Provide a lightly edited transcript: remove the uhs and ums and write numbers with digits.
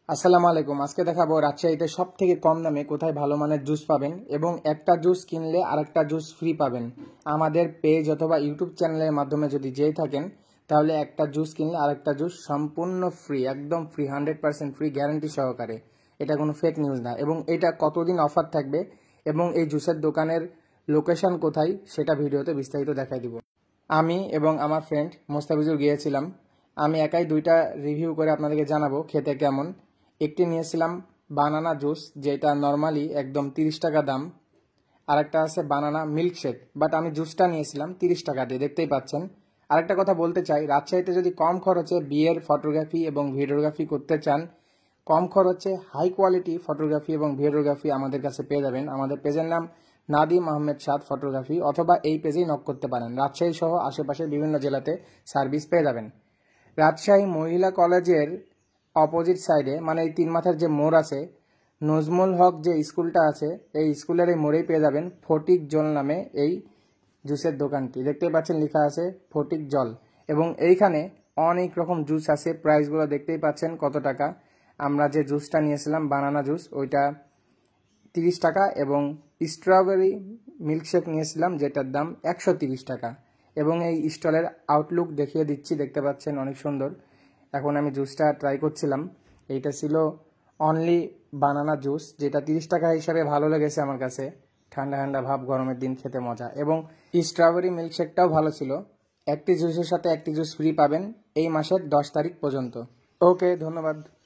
আসসালামু আলাইকুম। আজকে দেখাবো রাজশাহীতে সবথেকে কম দামে কোথায় ভালো মানের জুস পাবেন এবং একটা জুস কিনলে আরেকটা জুস ফ্রি পাবেন। আমাদের পেজ অথবা ইউটিউব চ্যানেলের মাধ্যমে যদি যেয়ে থাকেন তাহলে একটা জুস কিনলে আরেকটা জুস সম্পূর্ণ ফ্রি, একদম ফ্রি, 100% ফ্রি, গ্যারান্টি সহকারে। এটা কোনো ফেক নিউজ না। এবং এটা কতদিন অফার থাকবে এবং এই জুসের দোকানের লোকেশন কোথায় সেটা ভিডিওতে বিস্তারিত দেখাই দিব। আমি এবং আমার ফ্রেন্ড মোস্তাফিজুর গিয়েছিলাম। আমি একাই দুইটা রিভিউ করে আপনাদেরকে জানাবো খেতে কেমন। একটি নিয়েছিলাম বানানা জুস, যেটা নর্মালি একদম 30 টাকা দাম। আরেকটা আছে বানানা মিল্কশেক, বাট আমি জুসটা নিয়েছিলাম 30 টাকা দিয়ে, দেখতেই পাচ্ছেন। আরেকটা কথা বলতে চাই, রাজশাহীতে যদি কম খরচে বিয়ের ফটোগ্রাফি এবং ভিডিওগ্রাফি করতে চান, কম খরচে হাই কোয়ালিটি ফটোগ্রাফি এবং ভিডিওগ্রাফি আমাদের কাছে পেয়ে যাবেন। আমাদের পেজের নাম নাদিম আহমেদ সাদ ফটোগ্রাফি, অথবা এই পেজেই নক করতে পারেন। রাজশাহী সহ আশেপাশের বিভিন্ন জেলাতে সার্ভিস পেয়ে যাবেন। রাজশাহী মহিলা কলেজের অপোজিট সাইডে, মানে এই 3 মাথার যে মোড় আছে, নজমুল হক যে স্কুলটা আছে, এই স্কুলের এই মোড়েই পেয়ে যাবেন ফটিক জল নামে এই জুসের দোকানটি। দেখতেই পাচ্ছেন লেখা আছে ফটিক জল। এবং এইখানে অনেক রকম জুস আছে, প্রাইসগুলো দেখতেই পাচ্ছেন কত টাকা। আমরা যে জুসটা নিয়েছিলাম বানানা জুস, ওইটা 30 টাকা, এবং স্ট্রবেরি মিল্কশেক নিয়েছিলাম যেটার দাম 130 টাকা। এবং এই স্টলের আউটলুক দেখিয়ে দিচ্ছি, দেখতে পাচ্ছেন অনেক সুন্দর। এখন আমি জুসটা ট্রাই করছিলাম। এইটা ছিল অনলি বানানা জুস, যেটা 30 টাকা হিসাবে ভালো লেগেছে আমার কাছে। ঠান্ডা ঠান্ডা ভাব, গরমের দিন খেতে মজা। এবং স্ট্রবেরি মিল্কশেকটাও ভালো ছিল। একটি জুসের সাথে একটি জুস ফ্রি পাবেন এই মাসের 10 তারিখ পর্যন্ত। ওকে, ধন্যবাদ।